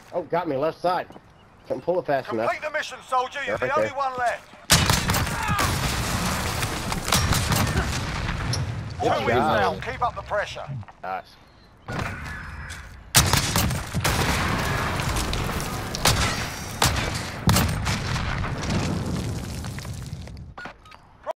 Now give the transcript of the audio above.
Oh, got me left side. Couldn't pull it fast enough. Complete the mission, soldier. You're Right the only there. one left. Good 2 wins now. job. Keep up the pressure. Nice.